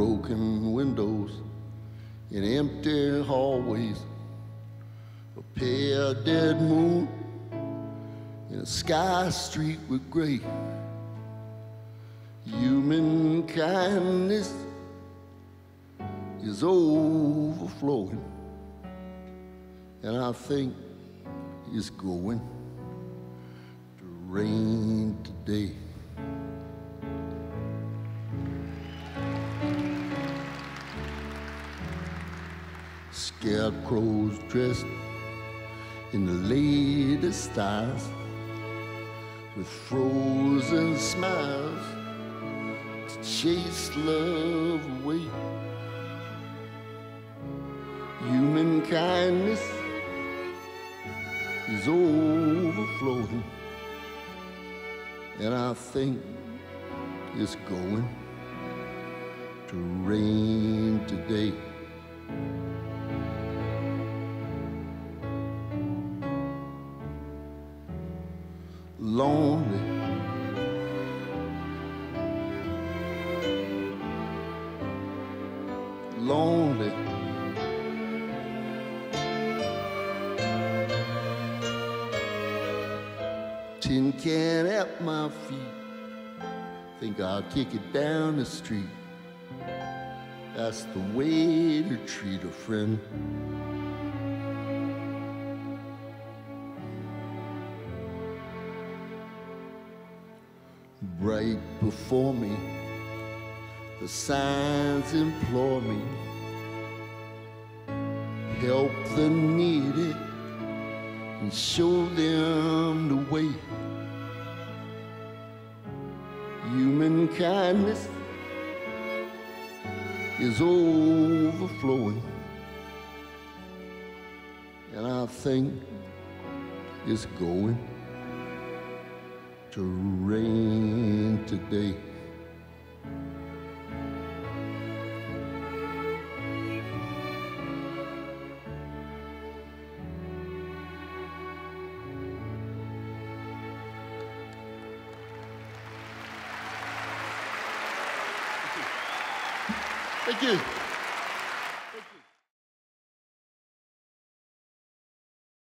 broken windows in empty hallways, a pale dead moon in a sky streaked with gray. Human kindness is overflowing, and I think it's going to rain today. Scarecrows dressed in the latest styles, with frozen smiles to chase love away. Human kindness is overflowing, and I think it's going to rain today. Lonely, lonely, tin can at my feet, think I'll kick it down the street. That's the way to treat a friend. Right before me, the signs implore me, help the needy and show them the way. Human kindness is overflowing, and I think it's going to rain today. Thank you.